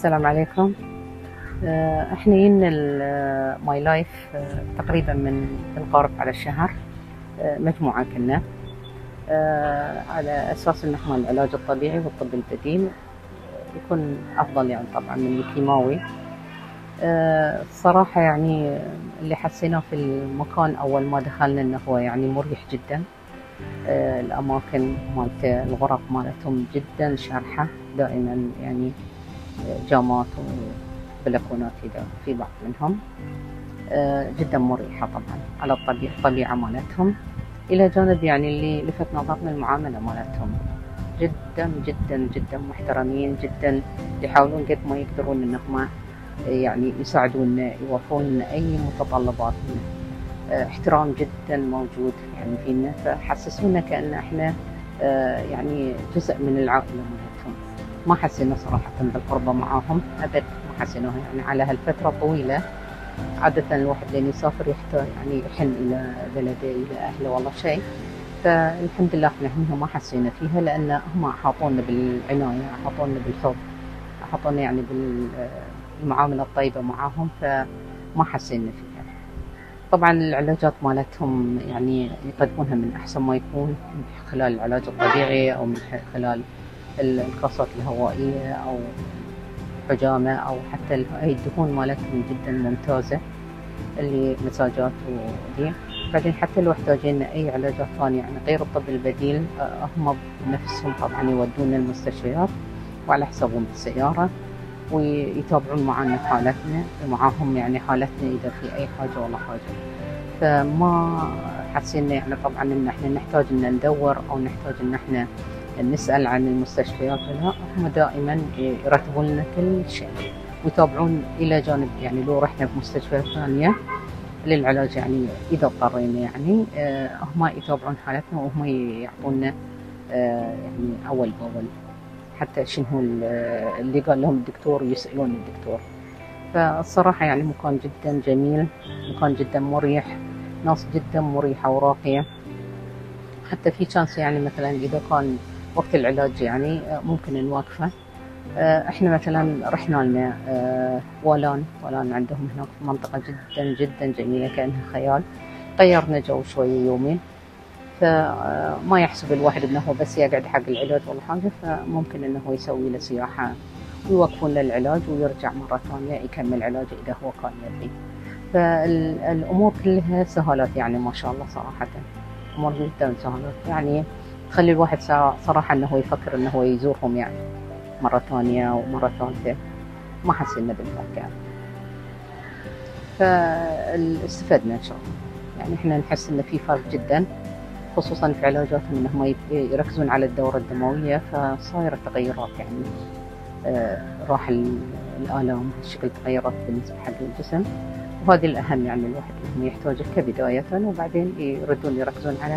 السلام عليكم. احنا جينا ماي لايف تقريبا من القارب على الشهر. مجموعة كنا على أساس إن احنا العلاج الطبيعي والطب البديل يكون أفضل يعني طبعا من الكيماوي. الصراحة يعني اللي حسيناه في المكان أول ما دخلنا إنه هو يعني مريح جدا. الأماكن مالت الغرف مالتهم جدا شارحة دائما، يعني جامات وبلكونات إذا في بعض منهم. جدا مريحة طبعا على الطبيعة مالتهم. إلى جانب يعني اللي لفت نظرنا المعاملة مالتهم، جدا جدا جدا محترمين جدا، يحاولون قد ما يقدرون إنهم يعني يساعدونا، يوفرون أي متطلباتنا. احترام جدا موجود يعني فينا، فحسسونا كأن احنا يعني جزء من العائلة مالتهم. ما حسينا صراحة بالقربة معاهم أبد، ما حسيناها يعني على هالفترة طويلة. عادة الواحد لين يسافر يحتاج يعني يحن إلى بلده إلى أهله والله شيء، فالحمد لله احنا هنا ما حسينا فيها، لأن هم حاطونا بالعناية، حاطونا بالحب، حاطونا يعني بالمعاملة الطيبة معاهم، فما حسينا فيها. طبعا العلاجات مالتهم يعني يقدمونها من أحسن ما يكون، من خلال العلاج الطبيعي أو من خلال القصات الهوائية أو حجامة أو حتى هاي الدهون مالتهم جدا ممتازة، اللي مساجات ودي. بعدين حتى لو احتاجين أي علاجات ثانية يعني غير الطب البديل، هم بنفسهم طبعا يودونا المستشفيات وعلى حسابهم بالسيارة، ويتابعون معنا حالتنا معاهم، يعني حالتنا إذا في أي حاجة ولا حاجة. فما حسينا يعني طبعا إن احنا نحتاج إن ندور أو نحتاج إن احنا نسأل عن المستشفيات، لا هم دائما يرتبون لنا كل شيء ويتابعون. إلى جانب يعني لو رحنا بمستشفيات ثانية للعلاج يعني إذا اضطرينا يعني هم يتابعون حالتنا وهم يعطونا يعني أول بأول، حتى شنو اللي قال لهم الدكتور ويسألون الدكتور. فالصراحة يعني مكان جدا جميل، مكان جدا مريح، ناس جدا مريحة وراقية. حتى في شانس يعني مثلا إذا كان وقت العلاج يعني ممكن نوقفه. احنا مثلا رحنا لنا ولان عندهم هناك في منطقة جدا جدا جميلة كأنها خيال. غيرنا جو شوية يومين، فما يحسب الواحد انه بس يقعد حق العلاج ولا حاجة، فممكن انه يسوي له سياحة ويوقفون له العلاج ويرجع مرة ثانية يكمل علاجه إذا هو كان يبي. فالأمور كلها سهالات يعني ما شاء الله صراحة، أمور جدا سهالات يعني تخلي الواحد صراحة أنه يفكر أنه يزورهم يعني مرة ثانية ومرة ثالثة. ما حسينا بالفرق يعني، فاستفدنا إن شاء الله. يعني إحنا نحس إن في فرق جدا، خصوصا في علاجاتهم إنهم يركزون على الدورة الدموية، فصايرة تغيرات يعني راح الآلام هالشكل تغيرات بالنسبة حق الجسم، وهذه الأهم يعني الواحد إنه يحتاجه كبداية، وبعدين يركزون على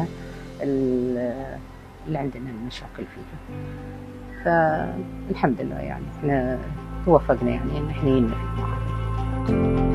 اللي عندنا المشاكل فيه. فالحمد لله يعني احنا توفقنا يعني ان احنا ننفذ معهم.